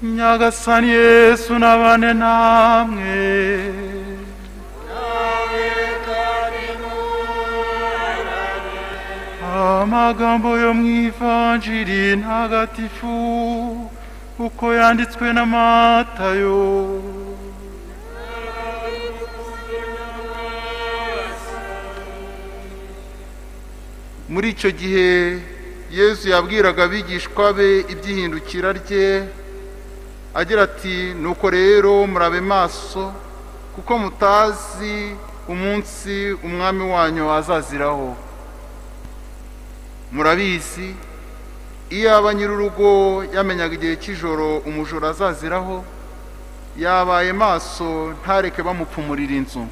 Nyagasani Yesu nabane namwe. Amagambo yo mw'ivanjiri ntagatifu uko yanditswe na Matayo. Muri icyo gihe Yesu yabwiraga abigishwa be iby'ihindukira rye agira ati, nuko rero murabe maso kuko mutazi umunsi umwami wanyu azaziraho. Murabizi, iyo nyir'urugo yamenyaga igihe cy'ijoro umujura azaziraho, yabaye maso ntareke bamupfumurira inzu.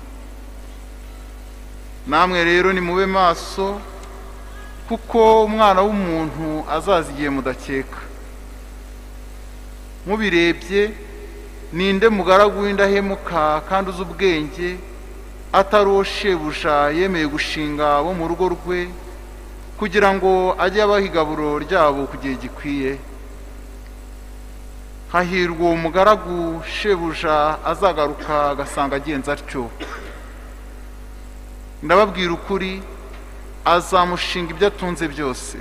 Namwe rero nimube maso kuko umwana w'umuntu azaza igihe mudakeka. Mubirebye, ninde mugaragu w'indahemuka kandi uzi ubwenge atari uwo shebuja yemeye gushinga abo mu rugo rwe kugira ngo ajye abaha igaburo ryabo ku gihe gikwiye? Hahirwa uwo mugaragu shebuja azagaruka agasanga agenza atyo. Ndababwira ukuri, azamushinga ibyo atunze byose.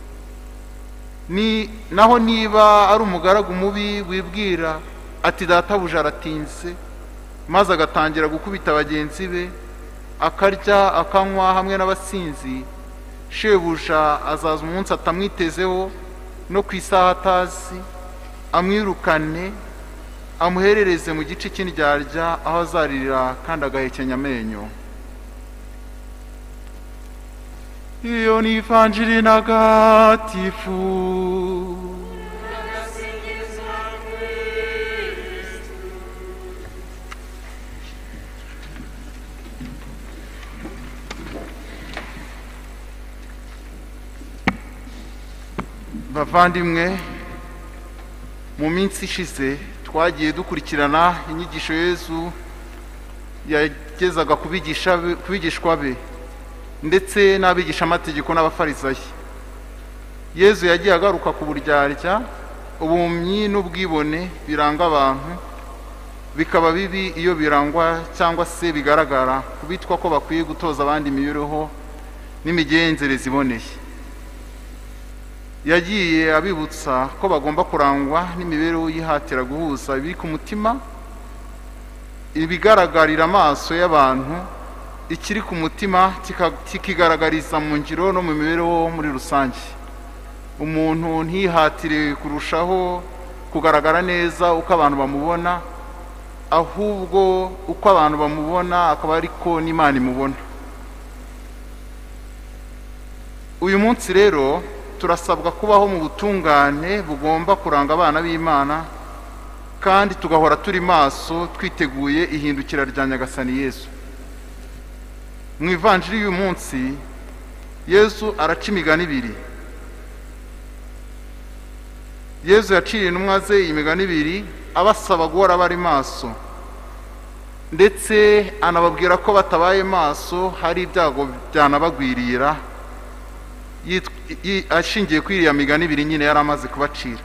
Naho niba ari umugaragu mubi wibwira ati databuja aratinze, maze agatangira gukubita bagenzi be, akarya akanywa hamwe n'abasinzi, shebuja azaza umunsi atamwitezeho no ku isaha atazi, amwirukane, amuherereze mu gice cy'indyarya aho azaririra kandi agahekenya amenyo. Iyo ni ivanjiri ntagatifu. Bavandimwe, mu minsi ishize twagiye dukurikirana inyigisho Yesu yagezaga ku bigishwa be ndetse n'abigisha amategeko n'abafarisayo. Yesu yagiye agaruka ku buryarya, ubumyi n'ubwibone biranga abantu, bikaba bibi iyo birangwa cyangwa se bigaragara kubitwa ko bakwiye gutoza abandi imibereho n'imigenzereze iboneye. Yagiye abibutsa ko bagomba kurangwa n'imibereho yihatira guhuza ibiri ku mutima, ibigaragarira amaso y'abantu, ikiri ku mutima kikigaragariza mu ngiro no mu mibereho muri rusange. Umuntu ntihatire kurushaho kugaragara neza uko abantu bamubona, ahubwo uko abantu bamubona akaba ariko n'Imana imubona. Uyu munsi rero turasabwa kubaho mu butungane bugomba kuranga abana b'Imana, kandi tugahora turi maso twiteguye ihindukira rya Nyagasani Yesu. Mu ivanjiri y'uyu munsi Yesu araca imigani ibiri. Yesu yaciye intumwa ze imigani ibiri abasaba guhora bari maso, ndetse anababwira ko batabaye maso hari ibyago byanabagwirira, ashingiye kuri iriya migani ibiri nyine yari amaze kubacira.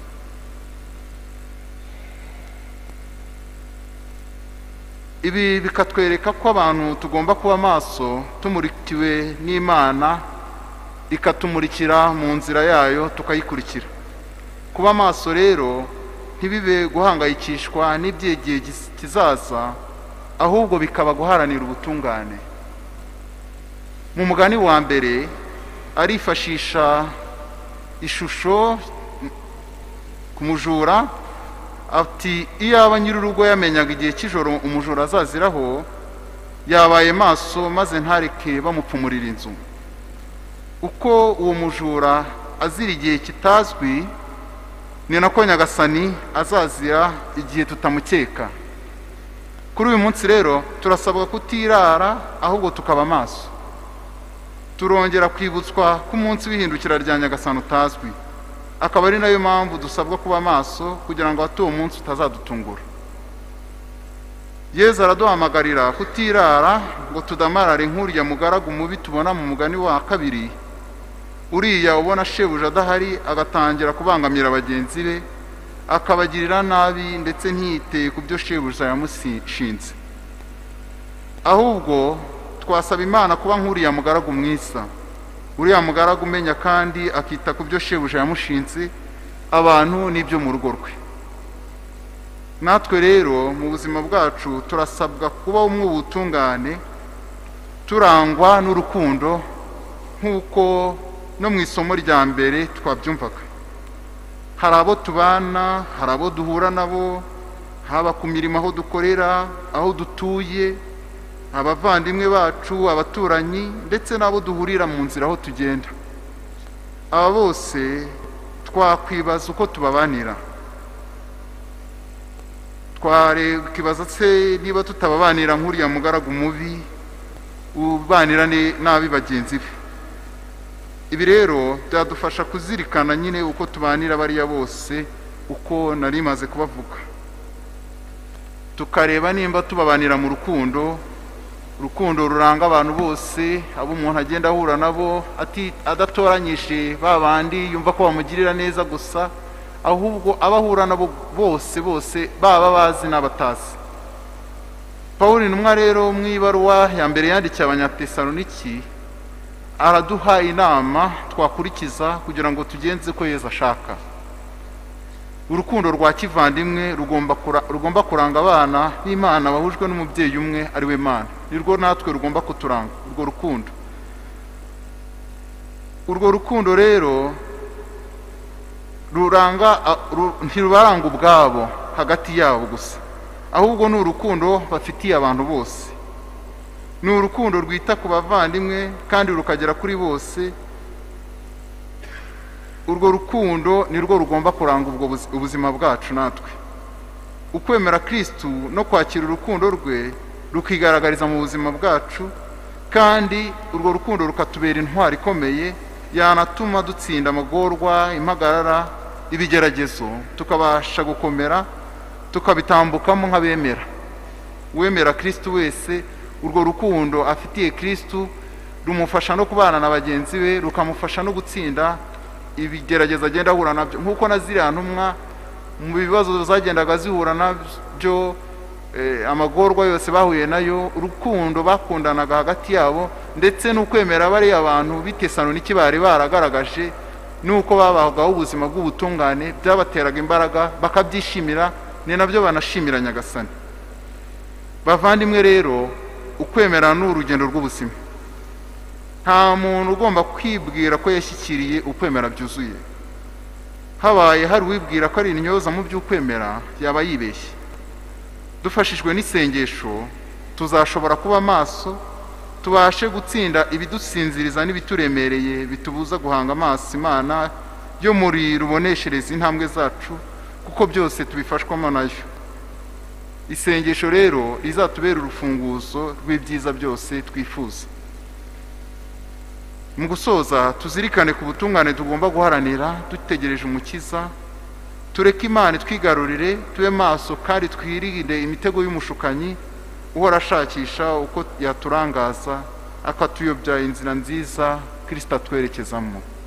Ibi bikatwereka ko abantu tugomba kuba maso tumurikiwe n'Imana, ikatumurikira mu nzira yayo tukayikurikira. Kuba maso rero ntibibe guhangayikishwa n'iby'igihe kizaza, ahubwo bikaba guharanira ubutungane. Mu mugani wa mbere arifashisha ishusho ku mujura, ati iyo nyir'urugo yamenyaga igihe cy'ijoro umujura azaziraho, yabaye maso maze ntareke bamupfumurira inzu. Uko uwo mujura azira igihe kitazwi, ni nako Nyagasani azazira igihe tutamukeka. Kuri uyu munsi rero turasabwa kutirara, ahubwo tukaba maso. Turongera kwibutswa ko umunsi w'ihindukira rya Nyagasani utazwi, akaba ari nayo mpamvu dusabwa kuba maso kugira ngo uwo munsi utazadutungura. Yesu araduhamagarira kutirara ngo tudamarare nk'uriya mugaragu mubi tubona mu mugani wa kabiri, uriya ubona shebuja adahari agatangira kubangamira bagenzi be, akabagirira nabi ndetse ntiyite ku byo shebuja yamushinze. Ahubwo twasaba Imana kuba nk'uriya mugaragu mwiza, uriya mugaragu umenya kandi akita ku byo shebuja yamushinze abantu n'ibyo mu rugo rwe. Natwe rero mu buzima bwacu turasabwa kuba umwe ubutungane, turangwa n'urukundo nk'uko no mu isomo rya mbere twabyumvaga. Hari abo tubana, hari abo duhura nabo, haba ku mirimo aho dukorera, aho dutuye, abavandimwe bacu, abaturanyi, ndetse n'abo duhurira mu nzira aho tugenda. Aba bose twakwibaza uko tubabanira. Twakibaza se niba tutababanira nk'uriya mugaragu mubi ubanira nabi bagenzi be. Ibi rero byadufasha kuzirikana nyine uko tubanira bariya bose uko nari maze kubavuga, tukareba nimba tubabanira mu rukundo ruranga abantu bose, abo umuntu agenda ahura nabo adatoranyije babandi yumva ko bamugirira neza gusa, ahubwo abahura nabo bose baba bazi n'abatazi. Pawulo intumwa rero mu ibaruwa ya mbere yandikiye Abanyatesaloniki araduha inama twakurikiza kugira ngo tugenze ko Yesu ashaka. Urukundo rwa kivandimwe rugomba kuranga abana b'Imana bahujwe n'umubyeyi umwe ari we Mana. Nirwo natwe rugomba kuturanga urwo rukundo. Urwo rukundo rero ntirubaranga ubwabo hagati yabo gusa, ahubwo ni urukundo bafitiye abantu bose. Ni urukundo rwita ku bavandimwe kandi rukagera kuri bose. Urwo rukundo nirwo rugomba kuranga ubuzima bwacu natwe. Ukwemera Kristo no kwakira urukundo rwe rukigaragariza mu buzima bwacu, kandi urwo rukundo rukatubera intwari ikomeye yanatuma dutsinda amagorwa, impagarara, ibigeragezo, tukabasha gukomera tukabitambukamo nk'abemera. Uwemera Kristo wese urwo rukundo afitiye Kristo rumufasha no kubana na bagenzi be, rukamufasha no gutsinda ibigerageza agenda ahura nabyo, nk'uko na ziriya ntumwa mu bibazo zagendaga zihura nabyo, amagorwa yose bahuye nayo, urukundo bakundanaga hagati yabo, ndetse n'ukwemera bariya abantu b'Itesaloniki bari baragaragaje, nuko babagaho ubuzima bw'ubutungane byabateraga imbaraga bakabyishimira, ni nabyo banashimira Nyagasani. Bavandimwe rero, ukwemera ni urugendo rw'ubuzima. Nta muntu ugomba kwibwira ko yashyikiriye ukwemera byuzuye. Habaye hari uwibwira ko ari intyoza mu by'ukwemera, yaba yibeshye. Dufashijwe n'isengesho tuzashobora kuba maso, tubashe gutsinda ibidusinziriza n'ibituremereye bitubuza guhanga amaso Imana yo muri ruboneshereza intambwe zacu, kuko byose tubifashwamo nayo. Isengesho rero rizatubera urufunguzo rw'ibyiza byose twifuza. Mu gusoza, tuzirikane ku butungane tugomba guharanira dutegereje Umukiza. Tureke Imana twigarurire, tube maso kandi twirinde imitego y'umushukanyi uhora ashakisha uko yaturangaza akatuyobya inzira nziza Kristo atwerekezamo.